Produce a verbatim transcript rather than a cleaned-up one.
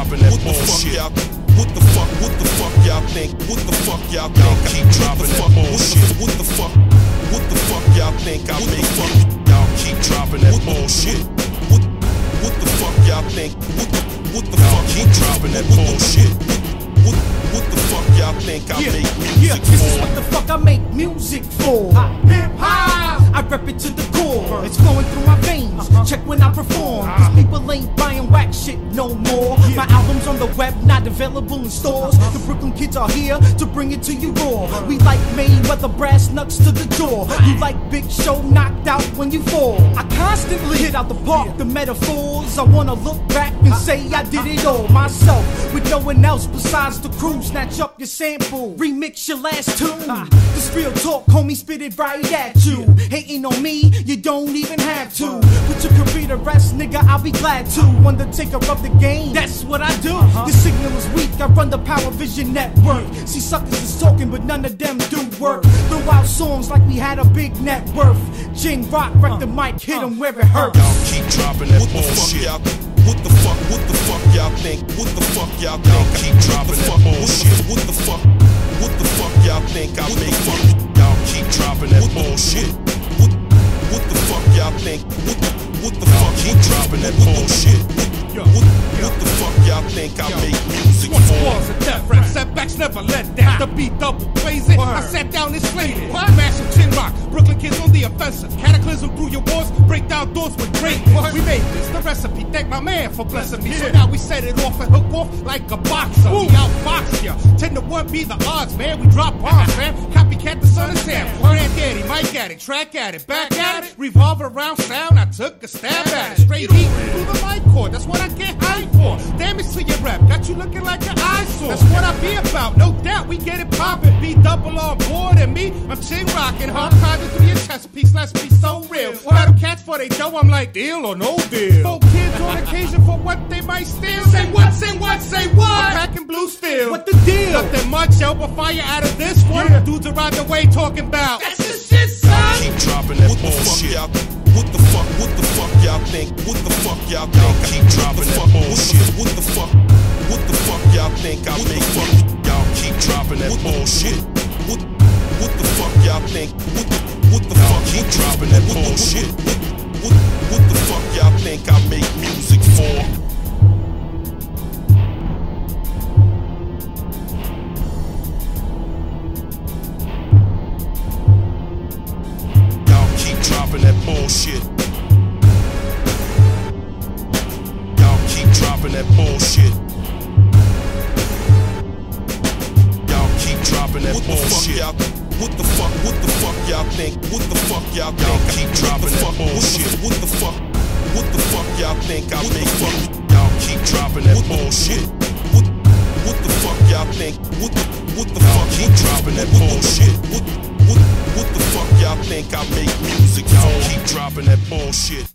dropping that bullshit. What the fuck, what the fuck y'all think? What the fuck y'all think? Keep dropping that bullshit. What the fuck, what the fuck y'all think I make? Y'all keep dropping that bullshit. What, what the fuck y'all think? What the, what the fuck keep dropping that bullshit? What, what the fuck y'all think I yeah, make music yeah, for? This is what the fuck I make music for. Hip hop, I rep it to the core. It's flowing through my veins. Check when I perform. Cause people ain't buying whack shit no more. My album's on the web, not available in stores. The Brooklyn kids are here to bring it to you raw. We like Mayweather, brass knucks to the door. You like Big Show, knocked out when you fall. I constantly hit out the park, the metaphors. I wanna look back and say I did it all myself, with no one else besides the crew. Snatch up your sample, remix your last tune. This real talk, homie, spit it right at you. Hating on me, you don't even have to. Put your career to rest, nigga, I'll be glad to. Undertaker of the game, that's what I do. The signal is weak, I run the Power Vision Network. See, suckers is talking, but none of them do work. Throw out songs like we had a big net worth. Jing Rock, wreck the mic, hit them where it hurts. Y'all keep dropping that bullshit. What the fuck, what the fuck y'all think? What the fuck y'all think? Keep dropping that bullshit. What the fuck, what the fuck y'all think I make? Y'all keep dropping that bullshit. What, what the fuck y'all think? What the, what the fuck keep dropping that bullshit? What, what, what the fuck y'all think I make music Once for? wars and death rap, setbacks never let down. The beat double blazing, I sat down and slayed it. Massive chin rock, Brooklyn kids on the offensive. Cataclysm through your walls, break down doors with greatness. We made this the recipe, thank my man for blessing me. So now we set it off and hook off like a boxer. We outbox ya, ten to one be the odds, man. We drop bombs, man. Copycat the son of Sam. Granddaddy, Mike at it, track at it, back at it. Revolve around sound, I took a stab at it. Straight heat through the mic cord, that's what I get high for. Damage to your rep, got you looking like an eyesore. That's what I be about, no doubt, we get it poppin'. Be double on board and me, I'm chin rockin'. Hard private through your chest piece, let's be so real. Battle cats for they dough, I'm like deal or no deal. Folk kids on occasion for what they might steal. Say what, say what, say what? I'm packing blue steel. What the deal? Nothing much, help a fire out of this one. Yeah. Dudes around the way talking about that's the shit, son. Keep dropping that bullshit. What the fuck, what the fuck y'all think? What the fuck y'all think? Keep dropping that bullshit. What the fuck, what the fuck y'all think I make? Y'all keep dropping that bullshit. What, what the fuck y'all think? What the, what the fuck keep dropping that bullshit? What, what, what the fuck y'all think I make music for? Dropping that bullshit. Y'all keep dropping that bullshit. Y'all keep dropping that bullshit. What the fuck, what the fuck y'all think? What the fuck y'all think? Y'all keep dropping that bullshit. What the fuck, what the fuck y'all think I make? Y'all keep dropping that bullshit. What, what the fuck y'all think? What the, what the fuck keep dropping that bullshit? What, what, what the fuck y'all think I make music for? Y'all keep dropping that bullshit.